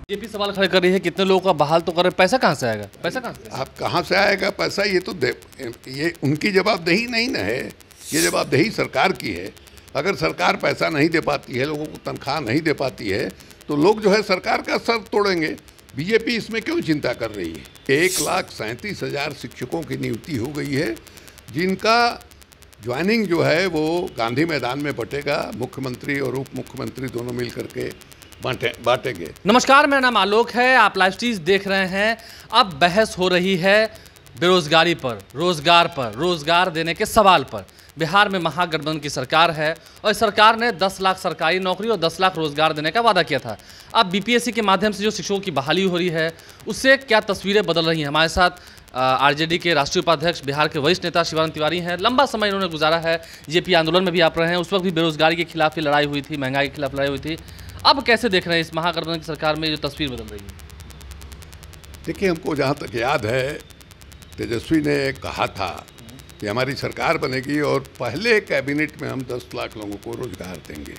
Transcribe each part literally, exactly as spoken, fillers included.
BJP सवाल खड़े कर रही है, कितने लोगों का बहाल तो कर रहे, पैसा कहाँ से आएगा? पैसा कहाँ से आप कहाँ से आएगा पैसा? ये तो दे, ये उनकी जवाबदेही नहीं ना है, ये जवाबदेही सरकार की है। अगर सरकार पैसा नहीं दे पाती है, लोगों को तनख्वाह नहीं दे पाती है, तो लोग जो है सरकार का सर तोड़ेंगे। बीजेपी इसमें क्यों चिंता कर रही है? एक लाख सैंतीस हजार शिक्षकों की नियुक्ति हो गई है, जिनका ज्वाइनिंग जो है वो गांधी मैदान में बटेगा। मुख्यमंत्री और उप मुख्यमंत्री दोनों मिल करके बांटे बांटेंगे। नमस्कार, मेरा नाम आलोक है, आप लाइव स्ट्रीज देख रहे हैं। अब बहस हो रही है बेरोजगारी पर, रोजगार पर, रोजगार देने के सवाल पर। बिहार में महागठबंधन की सरकार है और सरकार ने दस लाख सरकारी नौकरी और दस लाख रोजगार देने का वादा किया था। अब बीपीएससी के माध्यम से जो शिक्षकों की बहाली हो रही है, उससे क्या तस्वीरें बदल रही हैं? हमारे साथ आरजेडी के राष्ट्रीय उपाध्यक्ष, बिहार के वरिष्ठ नेता शिवानंद तिवारी हैं। लंबा समय इन्होंने गुजारा है, जेपी आंदोलन में भी आप रहे हैं, उस वक्त भी बेरोजगारी के खिलाफ ही लड़ाई हुई थी, महंगाई के खिलाफ लड़ाई हुई थी। अब कैसे देख रहे हैं इस महागठबंधन की सरकार में जो तस्वीर बदल रही है? देखिए, हमको जहाँ तक याद है, तेजस्वी ने कहा था कि हमारी सरकार बनेगी और पहले कैबिनेट में हम दस लाख लोगों को रोजगार देंगे।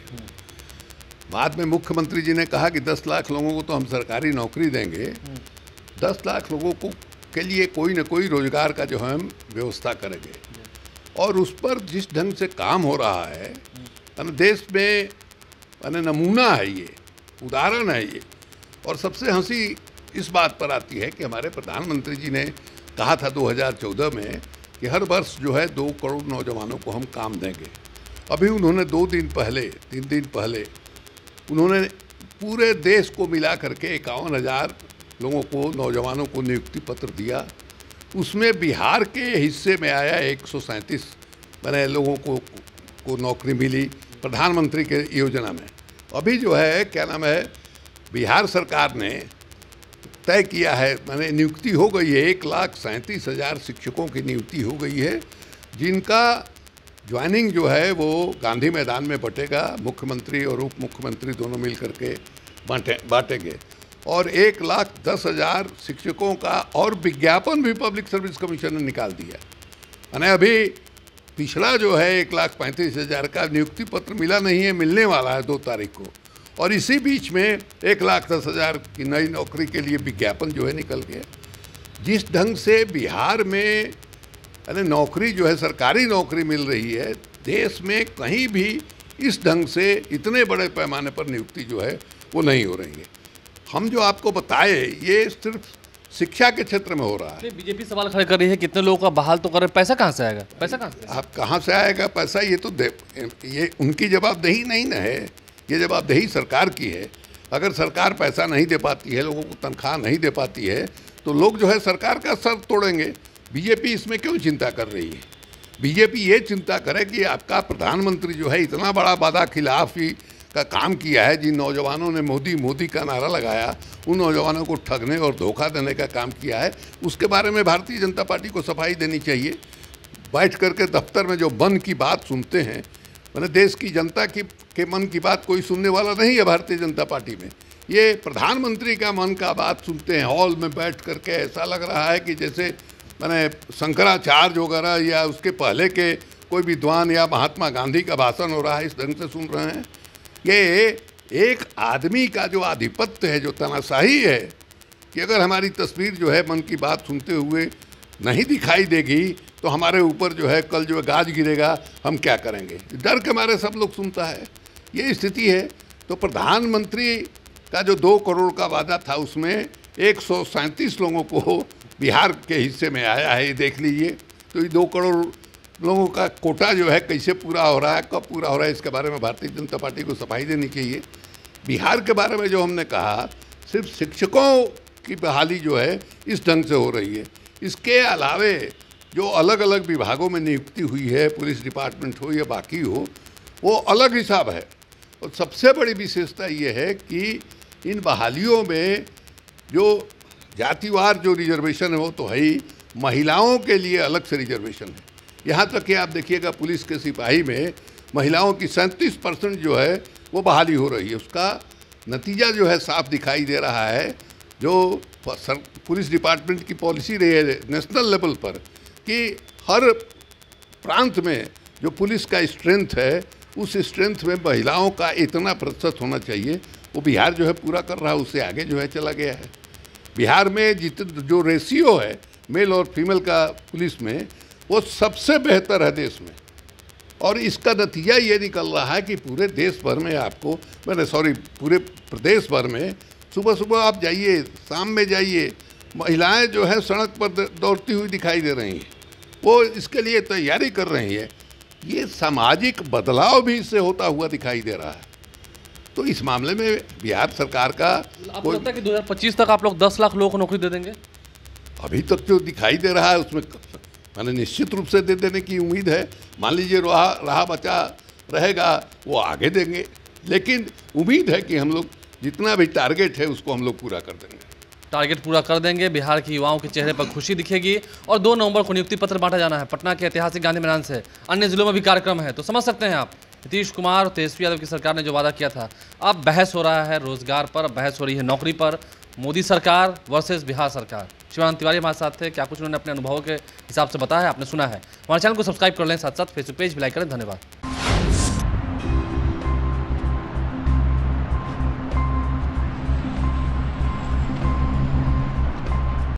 बाद में मुख्यमंत्री जी ने कहा कि दस लाख लोगों को तो हम सरकारी नौकरी देंगे, दस लाख लोगों को के लिए कोई न कोई रोजगार का जो हम व्यवस्था करेंगे। और उस पर जिस ढंग से काम हो रहा है, देश में नमूना है, ये उदाहरण है ये। और सबसे हंसी इस बात पर आती है कि हमारे प्रधानमंत्री जी ने कहा था दो हज़ार चौदह में कि हर वर्ष जो है दो करोड़ नौजवानों को हम काम देंगे। अभी उन्होंने दो दिन पहले तीन दिन पहले उन्होंने पूरे देश को मिला करके इक्यावन हज़ार लोगों को, नौजवानों को नियुक्ति पत्र दिया। उसमें बिहार के हिस्से में आया एक सौ सैंतीस मैंने लोगों को को नौकरी मिली प्रधानमंत्री के योजना में। अभी जो है क्या नाम है, बिहार सरकार ने तय किया है, मैंने नियुक्ति हो गई है, एक लाख सैंतीस हज़ार शिक्षकों की नियुक्ति हो गई है, जिनका ज्वाइनिंग जो है वो गांधी मैदान में बटेगा। मुख्यमंत्री और उप मुख्यमंत्री दोनों मिल करके बांटे बांटेंगे। और एक लाख दस हज़ार शिक्षकों का और विज्ञापन भी पब्लिक सर्विस कमीशन ने निकाल दिया। मैंने अभी पिछला जो है एक लाख पैंतीस हज़ार का नियुक्ति पत्र मिला नहीं है, मिलने वाला है दो तारीख को। और इसी बीच में एक लाख दस हज़ार की नई नौकरी के लिए विज्ञापन जो है निकल गया। जिस ढंग से बिहार में अरे नौकरी जो है, सरकारी नौकरी मिल रही है, देश में कहीं भी इस ढंग से इतने बड़े पैमाने पर नियुक्ति जो है वो नहीं हो रही है। हम जो आपको बताए ये सिर्फ शिक्षा के क्षेत्र में हो रहा है। बीजेपी सवाल खड़े कर रही है, कितने लोगों का बहाल तो कर रहे, पैसा कहाँ से आएगा? पैसा कहाँ से? आप कहाँ से आएगा पैसा? ये तो दे, ये उनकी जवाबदेही नहीं ना है, ये जवाबदेही सरकार की है। अगर सरकार पैसा नहीं दे पाती है, लोगों को तनख्वाह नहीं दे पाती है, तो लोग जो है सरकार का सर तोड़ेंगे। बीजेपी इसमें क्यों चिंता कर रही है? बीजेपी ये चिंता करे कि आपका प्रधानमंत्री जो है इतना बड़ा वादा खिलाफी का काम किया है, जिन नौजवानों ने मोदी मोदी का नारा लगाया, उन नौजवानों को ठगने और धोखा देने का काम किया है, उसके बारे में भारतीय जनता पार्टी को सफाई देनी चाहिए। बैठ करके दफ्तर में जो मन की बात सुनते हैं, मैंने देश की जनता की के मन की बात कोई सुनने वाला नहीं है भारतीय जनता पार्टी में। ये प्रधानमंत्री का मन का बात सुनते हैं हॉल में बैठ करके। ऐसा लग रहा है कि जैसे मैंने शंकराचार्य वगैरह या उसके पहले के कोई विद्वान या महात्मा गांधी का भाषण हो रहा है, इस ढंग से सुन रहे हैं। ये एक आदमी का जो आधिपत्य है, जो तानाशाही है, कि अगर हमारी तस्वीर जो है मन की बात सुनते हुए नहीं दिखाई देगी तो हमारे ऊपर जो है कल जो है गाज गिरेगा, हम क्या करेंगे, डर के मारे सब लोग सुनता है। ये स्थिति है। तो प्रधानमंत्री का जो दो करोड़ का वादा था, उसमें एक सौ सैंतीस लोगों को बिहार के हिस्से में आया है, ये देख लीजिए। तो ये दो करोड़ लोगों का कोटा जो है कैसे पूरा हो रहा है, कब पूरा हो रहा है, इसके बारे में भारतीय जनता पार्टी को सफाई देनी चाहिए। बिहार के बारे में जो हमने कहा, सिर्फ शिक्षकों की बहाली जो है इस ढंग से हो रही है। इसके अलावे जो अलग अलग विभागों में नियुक्ति हुई है, पुलिस डिपार्टमेंट हो या बाकी हो, वो अलग हिसाब है। और सबसे बड़ी विशेषता ये है कि इन बहालियों में जो जातिवार जो रिजर्वेशन है वो तो है ही, महिलाओं के लिए अलग से रिजर्वेशन है। यहाँ तक कि आप देखिएगा पुलिस के सिपाही में महिलाओं की सैंतीस परसेंट जो है वो बहाली हो रही है। उसका नतीजा जो है साफ दिखाई दे रहा है। जो पुलिस डिपार्टमेंट की पॉलिसी रही है नेशनल लेवल पर कि हर प्रांत में जो पुलिस का स्ट्रेंथ है, उस स्ट्रेंथ में महिलाओं का इतना प्रतिशत होना चाहिए, वो बिहार जो है पूरा कर रहा है, उससे आगे जो है चला गया है। बिहार में जित जो रेशियो है मेल और फीमेल का पुलिस में, वो सबसे बेहतर है देश में। और इसका नतीजा ये निकल रहा है कि पूरे देश भर में आपको, मैंने सॉरी पूरे प्रदेश भर में सुबह सुबह आप जाइए, शाम में जाइए, महिलाएं जो है सड़क पर दौड़ती हुई दिखाई दे रही हैं। वो इसके लिए तैयारी कर रही है। ये सामाजिक बदलाव भी इससे होता हुआ दिखाई दे रहा है। तो इस मामले में बिहार सरकार का आपको लगता है कि दो हज़ार पच्चीस तक आप लोग दस लाख लोगों को नौकरी दे देंगे? अभी तक जो दिखाई दे रहा है उसमें मैंने निश्चित रूप से दे देने की उम्मीद है। मान लीजिए रहा रहा बचा रहेगा वो आगे देंगे, लेकिन उम्मीद है कि हम लोग जितना भी टारगेट है उसको हम लोग पूरा कर देंगे। टारगेट पूरा कर देंगे। बिहार के युवाओं के चेहरे पर खुशी दिखेगी। और दो नवंबर को नियुक्ति पत्र बांटा जाना है पटना के ऐतिहासिक गांधी मैदान से। अन्य जिलों में भी कार्यक्रम है, तो समझ सकते हैं आप नीतीश कुमार और तेजस्वी यादव की सरकार ने जो वादा किया था, अब बहस हो रहा है रोजगार पर, बहस हो रही है नौकरी पर। मोदी सरकार वर्सेस बिहार सरकार। शिवानंद तिवारी हमारे साथ थे। क्या कुछ उन्होंने अपने अनुभवों के हिसाब से बताया है, आपने सुना है। हमारे चैनल को सब्सक्राइब कर लें, साथ साथ फेसबुक पेज भी लाइक करें। धन्यवाद।